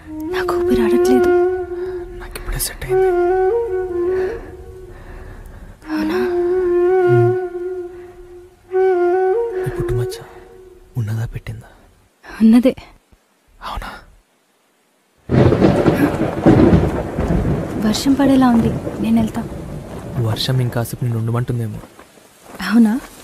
నాకు ఊపిరి ఆడట్లేదు. నాకు ఇప్పుడే సెట్ అయింది. అవునా? ఈ పుట్టుమచ్చ ఉన్నదా పెట్టిందా? ఉన్నదే. అవునా? వర్షం పడేలా ఉంది, నేను వెళ్తా. వర్షం ఇంకాసేపు నేను ఉండమంటుందేమో. అవునా?